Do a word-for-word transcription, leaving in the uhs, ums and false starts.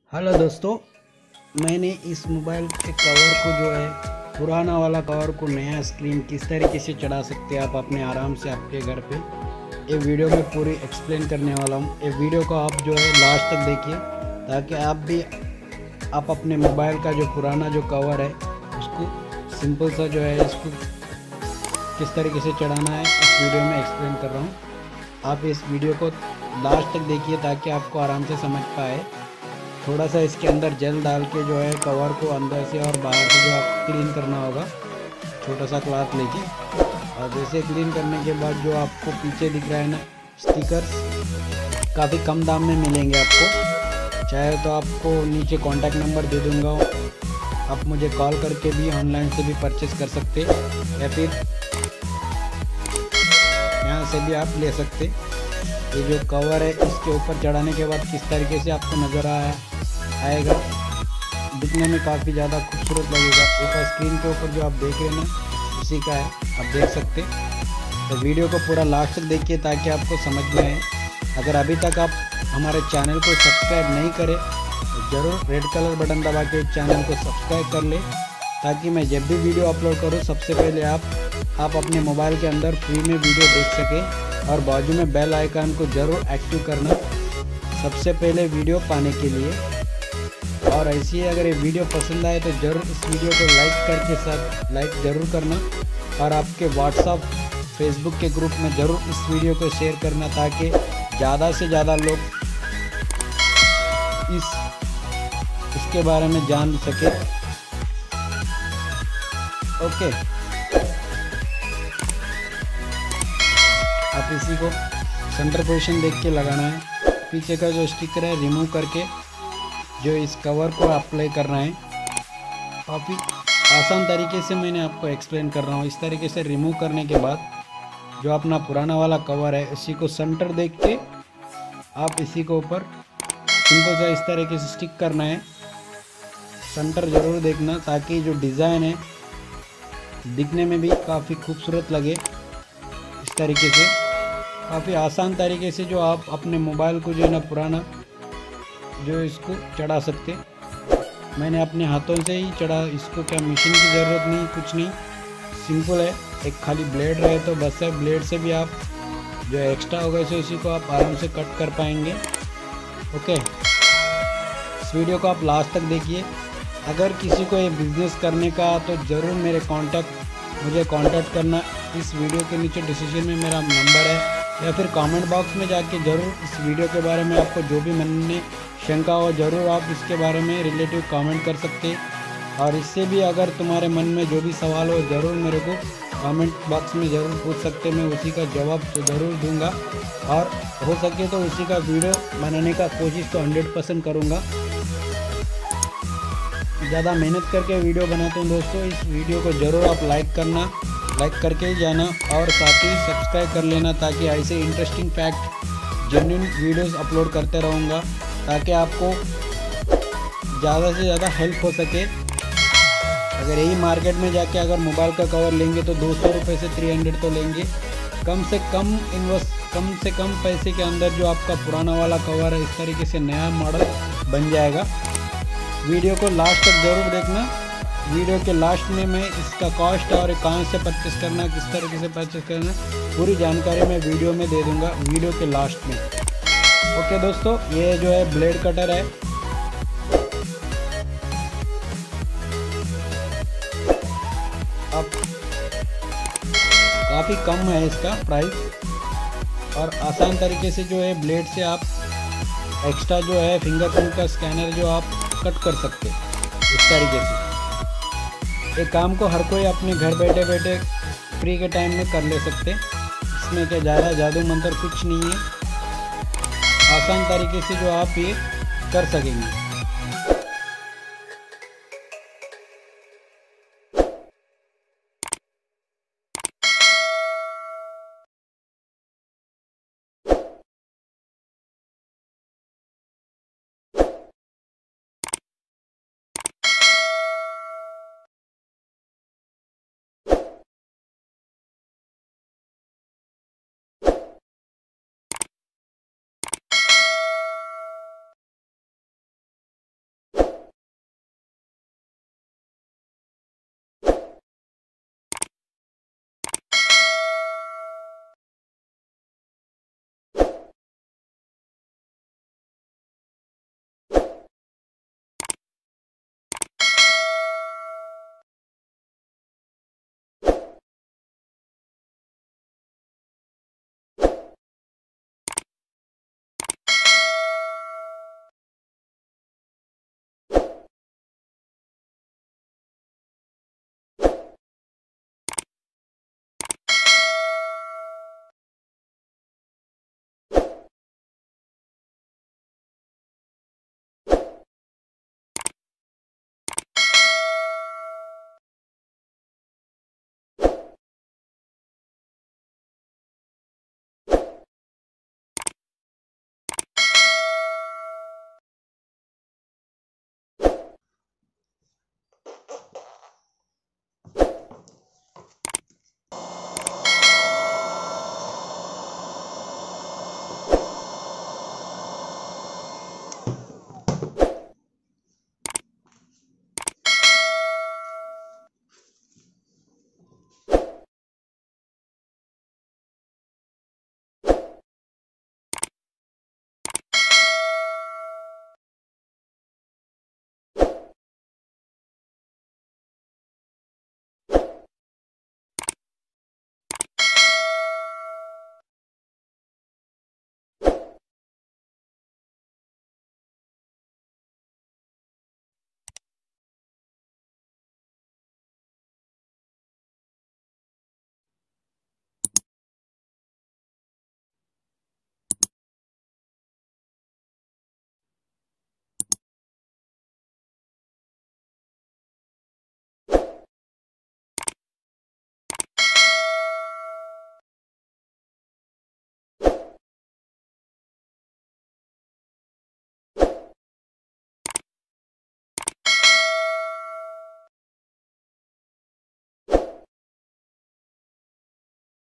Hello दोस्तों, मैंने इस मोबाइल के कवर को जो है पुराना वाला कवर को नया स्क्रीन किस तरीके से चढ़ा सकते हैं आप अपने आराम से आपके घर पे, ये वीडियो में पूरी एक्सप्लेन करने वाला हूँ। ये वीडियो को आप जो है लास्ट तक देखिए ताकि आप भी आप अपने मोबाइल का जो पुराना जो कवर है उसको सिंपल सा जो है इसको किस तरीके से चढ़ाना है इस वीडियो में एक्सप्लेन कर रहा हूँ। आप इस वीडियो को लास्ट तक देखिए ताकि आपको आराम से समझ पाए। थोड़ा सा इसके अंदर जेल डाल के जो है कवर को अंदर से और बाहर से जो आप क्लीन करना होगा, छोटा सा क्लॉथ लेके। और जैसे क्लीन करने के बाद जो आपको पीछे दिख रहा है ना स्टिकर, काफ़ी कम दाम में मिलेंगे आपको। चाहे तो आपको नीचे कॉन्टैक्ट नंबर दे दूँगा, आप मुझे कॉल करके भी ऑनलाइन से भी परचेज़ कर सकते या फिर यहाँ से भी आप ले सकते। ये जो कवर है इसके ऊपर चढ़ाने के बाद किस तरीके से आपको नज़र आया आएगा, दिखने में काफ़ी ज़्यादा खूबसूरत लगेगा। ऊपर स्क्रीन के ऊपर जो आप देख रहे हैं ना उसी का है, आप देख सकते। तो वीडियो को पूरा लास्ट तक देखिए ताकि आपको समझ में आए। अगर अभी तक आप हमारे चैनल को सब्सक्राइब नहीं करें तो ज़रूर रेड कलर बटन दबा के चैनल को सब्सक्राइब कर ले ताकि मैं जब भी वीडियो अपलोड करूँ सबसे पहले आप आप अपने मोबाइल के अंदर फ्री में वीडियो देख सकें। और बाजू में बेल आइकन को ज़रूर एक्टिव करना सबसे पहले वीडियो पाने के लिए। और ऐसे ही अगर ये वीडियो पसंद आए तो ज़रूर इस वीडियो को लाइक करके साथ लाइक ज़रूर करना और आपके व्हाट्सएप फेसबुक के ग्रुप में ज़रूर इस वीडियो को शेयर करना ताकि ज़्यादा से ज़्यादा लोग इस इसके बारे में जान सके। ओके, आप इसी को सेंटर पोजीशन देख के लगाना है। पीछे का जो स्टिकर है रिमूव करके जो इस कवर को अप्लाई करना है। काफ़ी आसान तरीके से मैंने आपको एक्सप्लेन कर रहा हूँ। इस तरीके से रिमूव करने के बाद जो अपना पुराना वाला कवर है इसी को सेंटर देख के आप इसी को ऊपर सिंपल सा इस तरीके से स्टिक करना है। सेंटर ज़रूर देखना ताकि जो डिज़ाइन है दिखने में भी काफ़ी खूबसूरत लगे। इस तरीके से काफ़ी आसान तरीके से जो आप अपने मोबाइल को जो है ना पुराना जो इसको चढ़ा सकते। मैंने अपने हाथों से ही चढ़ा, इसको क्या मशीन की ज़रूरत नहीं, कुछ नहीं, सिंपल है। एक खाली ब्लेड रहे तो बस है, ब्लेड से भी आप जो एक्स्ट्रा होगा इसे उसी को आप आराम से कट कर पाएंगे। ओके, इस वीडियो को आप लास्ट तक देखिए। अगर किसी को ये बिज़नेस करने का तो ज़रूर मेरे कांटेक्ट मुझे कांटेक्ट करना। इस वीडियो के नीचे डिस्क्रिप्शन में मेरा नंबर है या फिर कमेंट बॉक्स में जाके ज़रूर इस वीडियो के बारे में आपको जो भी मन में शंका हो ज़रूर आप इसके बारे में रिलेटिव कमेंट कर सकते। और इससे भी अगर तुम्हारे मन में जो भी सवाल हो ज़रूर मेरे को कमेंट बॉक्स में ज़रूर पूछ सकते, मैं उसी का जवाब तो ज़रूर दूंगा। और हो सके तो उसी का वीडियो बनाने का कोशिश तो हंड्रेड परसेंट करूँगा। ज़्यादा मेहनत करके वीडियो बनाते हैं दोस्तों। इस वीडियो को ज़रूर आप लाइक करना, लाइक करके ही जाना और साथ ही सब्सक्राइब कर लेना ताकि ऐसे interesting fact genuine videos upload करते रहूँगा ताकि आपको ज़्यादा से ज़्यादा हेल्प हो सके। अगर यही मार्केट में जाके अगर मोबाइल का कवर लेंगे तो दो सौ रुपये से तीन हंड्रेड तो लेंगे। कम से कम इन्वेस्ट कम से कम पैसे के अंदर जो आपका पुराना वाला कवर है इस तरीके से नया मॉडल बन जाएगा। वीडियो को लास्ट तक ज़रूर देखना। वीडियो के लास्ट में मैं इसका कॉस्ट और कहाँ से परचेस करना, किस तरीके से परचेस करना, पूरी जानकारी मैं वीडियो में दे दूंगा वीडियो के लास्ट में। ओके दोस्तों, ये जो है ब्लेड कटर है। अब काफ़ी कम है इसका प्राइस और आसान तरीके से जो है ब्लेड से आप एक्स्ट्रा जो है फिंगरप्रिंट का स्कैनर जो आप कट कर सकते इस तरीके से। ये काम को हर कोई अपने घर बैठे बैठे फ्री के टाइम में कर ले सकते। इसमें क्या ज़्यादा जादू मंत्र कुछ नहीं है, आसान तरीके से जो आप ये कर सकेंगे।